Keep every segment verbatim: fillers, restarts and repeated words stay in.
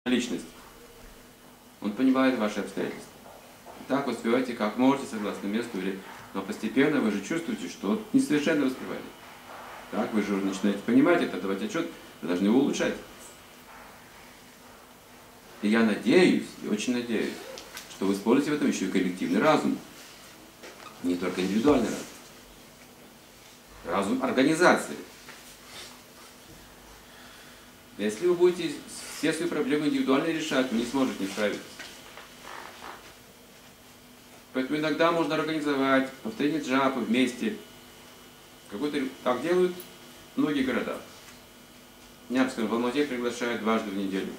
личность. Он понимает ваши обстоятельства. И так воспевайте, как можете, согласно месту, или... но постепенно вы же чувствуете, что несовершенно воспеваете. Так, вы же уже начинаете понимать это, давать отчет, вы должны его улучшать. И я надеюсь, и очень надеюсь, что вы используете в этом еще и коллективный разум. Не только индивидуальный разум. Разум организации. Если вы будете все свои проблемы индивидуально решать, вы не сможете не справиться. Поэтому иногда можно организовать повторение джапы вместе. Какой-то так делают многие города. Меня, скажем, в Алмате приглашают дважды в неделю.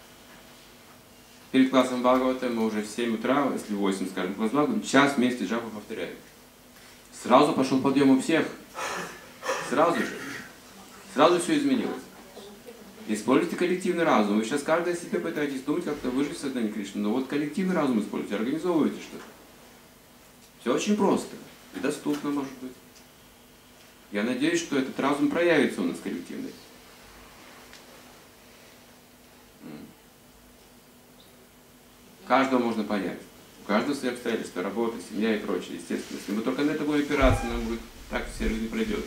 Перед классом Бхагавата мы уже в семь утра, если в восемь, скажем, класс Бхагавата, час вместе джапу повторяем. Сразу пошел подъем у всех. Сразу же. Сразу все изменилось. Используйте коллективный разум. Вы сейчас каждый себе пытаетесь думать, как-то выжить в сознании Кришны. Но вот коллективный разум используйте, организовывайте что-то. Все очень просто. И доступно, может быть. Я надеюсь, что этот разум проявится у нас коллективный. Каждого можно понять. У каждого свои обстоятельства, работа, семья и прочее, естественно. Если мы только на это будем опираться, нам будет так вся жизнь пройдет.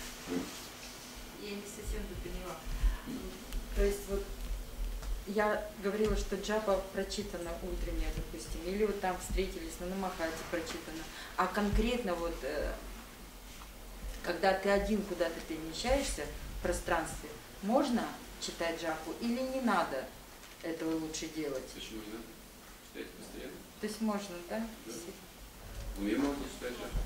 Я не совсем поняла. То есть вот я говорила, что джапа прочитана утренняя, допустим, или вот там встретились на Намахате прочитана. А конкретно вот, когда ты один куда-то перемещаешься в пространстве, можно читать джапу или не надо этого лучше делать? Почему не надо? Читайте постоянно. То есть можно, да? Да. Ну, я могу читать джапу.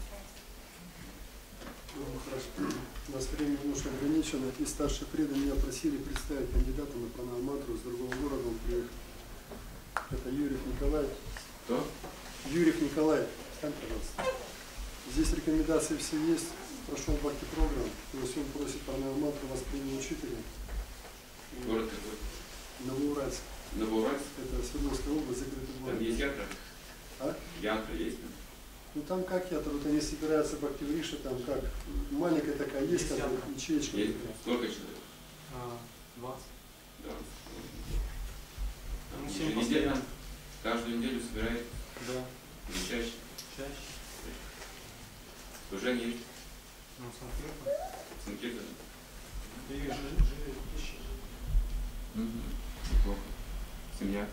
Ну, хорошо. У нас время немножко ограничено, и старшие преданные меня просили представить кандидата на пранамантру с другого города, он приехал. Это Юрьев Николай. Кто? Юрьев Николай. Встань, пожалуйста. Здесь рекомендации все есть. Прошел бхакти-программ. То есть он просит пранамантру воспринять учителя. Город какой? Новоуральск. Новоуральск? Это Свердловская область, закрытый город. Там есть ятра? А? Ятра есть там? Ну там как ятра, вот они собираются бхакти-вриша, там как маленькая такая есть, как бы, ячеечка. Есть. Сколько человек? двадцать. Да. Там Ну, семь еженедельно, каждую неделю собирает. Да. Или чаще? Чаще. Служение есть? Ну, Санкт-Петербург. Санкт-Петербург? И живет пища. Угу. Неплохо. Семья?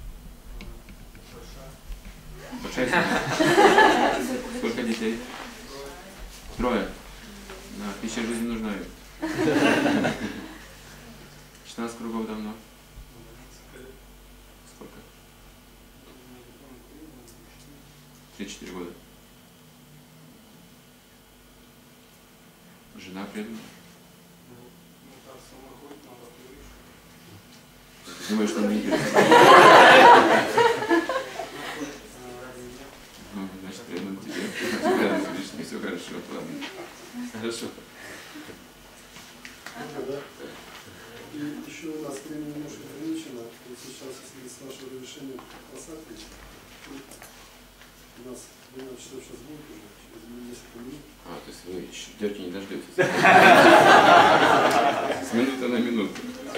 Большая. Большая семья? Сколько детей? Трое. Да, пища жизни нужна им. шестнадцать кругов давно. Сколько? три-четыре года. Жена предана? Думаешь, что мне интересно? Ну, значит, предан тебе. Все хорошо, ладно. Хорошо. Да. И еще у нас время немножко ограничено. Вот сейчас, если с вашего разрешения посадки, у нас двенадцать часов сейчас будет уже, через несколько минут. А, то есть вы ждете, не дождетесь. С минуты на минуту.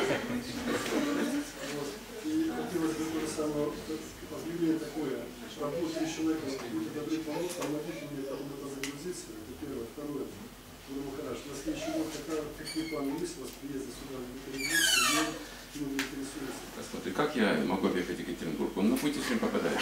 И хотелось бы то же самое объявление такое. Работа три человека, будете добры помочь, помогите мне там это загрузиться. Это первое. Второе. Ну, хорошо. На следующий год какие планы есть у вас приезда сюда в Екатеринбург? Ну, не интересуется. Посмотри, как я могу объехать Екатеринбург? Он на пути все время попадает.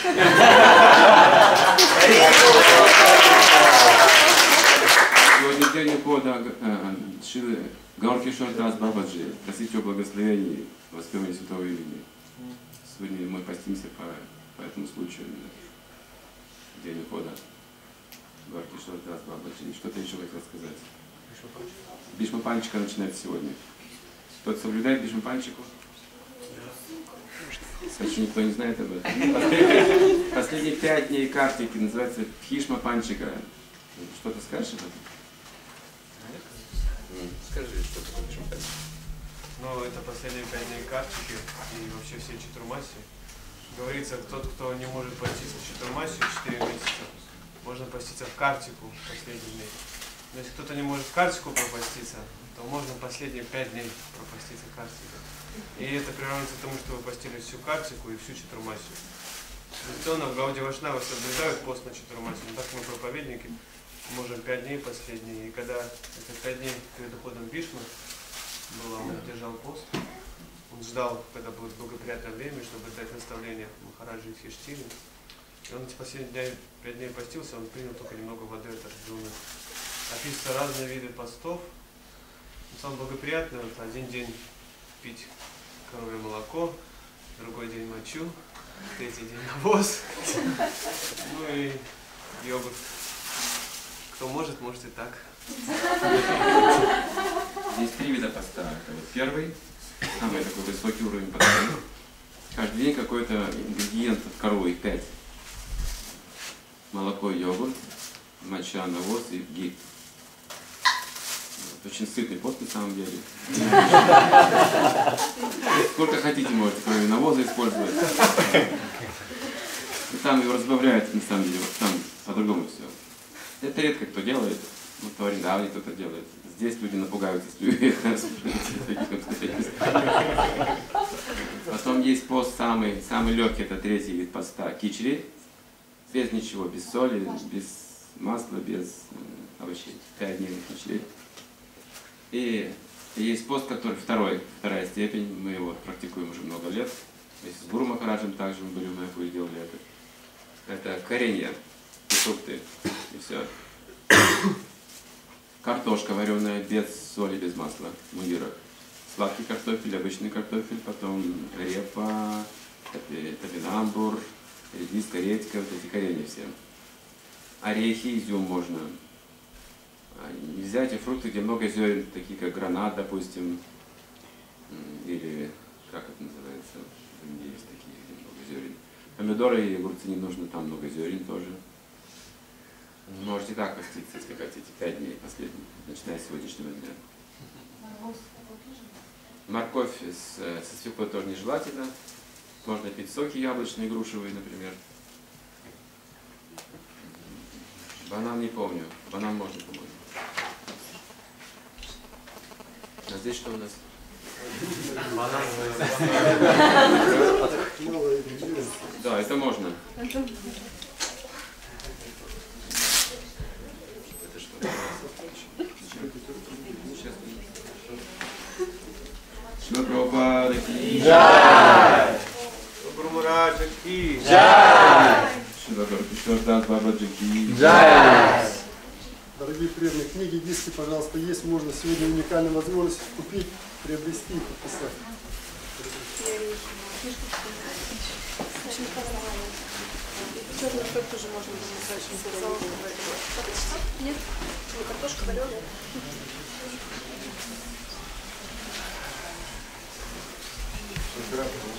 Сегодня день ухода Шилы Гауркишор Дас Бабаджи. Просите о благословении воспевания святого имени. Сегодня мы постимся по, по этому случаю. День ухода Гауркишор Дас Бабаджи. Что-то еще хотел сказать. Бишма Панчика начинается сегодня. Кто-то соблюдает Бишма Панчику? Кстати, никто не знает об этом. Последние, последние пять дней картики называется Бхишма Панчика. Что-то скажешь об этом? Скажи, что такое Бхишма Панчика. Ну, это последние пять дней картики и вообще все чатурмаси. Говорится, тот, кто не может поститься в чатурмасе четыре месяца, можно поститься в картику последние дни. Но если кто-то не может в картику пропаститься, то можно последние пять дней пропаститься картикой. И это приравнивается к тому, что вы постили всю картику и всю чатурмасию. Традиционно в Гауди Вашнава соблюдают пост на чатурмасию, но так мы, проповедники, можем пять дней последние. И когда это пять дней перед уходом Вишну было, он держал пост. Он ждал, когда будет благоприятное время, чтобы дать наставление Махараджи и Юдхиштире. И он эти последние пять дней постился, он принял только немного воды от Арджуны. Описываются разные виды постов. Самое благоприятное, вот один день пить коровье молоко, другой день мочу, третий день навоз, ну и йогурт. Кто может, может и так. Есть три вида поста. Это вот первый, самый такой высокий уровень поста. Каждый день какой-то ингредиент от коровы, их пять. Молоко, йогурт, моча, навоз и гид. Очень сытный пост на самом деле. Сколько хотите можете, кроме навоза, использовать. И там его разбавляют, на самом деле, вот там по-другому все. Это редко кто делает. Ну, в Вриндаване кто-то делает. Здесь люди напугаются, если Потом есть пост самый, самый легкий, это третий вид поста. Кичри. Без ничего, без соли, без масла, без овощей. Пять дней на кичри. И есть пост, который второй, вторая степень, мы его практикуем уже много лет. Вместе с Гуру Махараджем также мы были в Майяпуре, делали это. Это коренья и фрукты, и все. Картошка вареная без соли, без масла, мундира. Сладкий картофель, обычный картофель, потом репа, топинамбур, редиска, редька, вот эти коренья все. Орехи, изюм можно. Нельзя эти фрукты, где много зерен, такие как гранат, допустим, или как это называется, в Индии есть такие, где много зерен. Помидоры и огурцы не нужно, там много зерен тоже. Можете так поститься, если хотите, пять дней последних, начиная с сегодняшнего дня. Морковь с, со свеклой тоже нежелательно. Можно пить соки яблочные, грушевые, например. Банан не помню. Банан можно, по-моему. А здесь что у нас? Банан. Да, это можно. Это что? Шила Прабхупада ки джай! Гуру Махараджа ки джай! Шила Гарпишвар Дас Бабаджи ки джай! Дорогие преданные, книги, диски, пожалуйста, есть. Можно сегодня уникальную возможность купить, приобрести и подписать. Черный хлеб тоже можно было. Нет, картошка вареная. Здравствуйте.